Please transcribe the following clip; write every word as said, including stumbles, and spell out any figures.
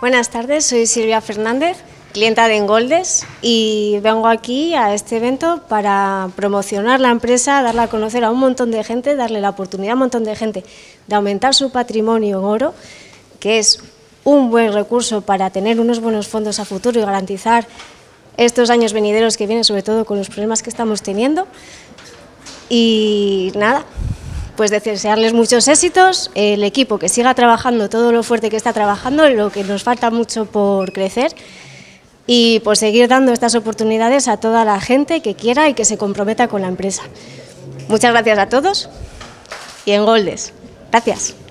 Buenas tardes, soy Silvia Fernández, clienta de Engoldes, y vengo aquí a este evento para promocionar la empresa, darla a conocer a un montón de gente, darle la oportunidad a un montón de gente de aumentar su patrimonio en oro, que es un buen recurso para tener unos buenos fondos a futuro y garantizar estos años venideros que vienen, sobre todo con los problemas que estamos teniendo. Y nada, pues desearles muchos éxitos, el equipo que siga trabajando todo lo fuerte que está trabajando, lo que nos falta mucho por crecer, y por seguir dando estas oportunidades a toda la gente que quiera y que se comprometa con la empresa. Muchas gracias a todos y Engoldes. Gracias.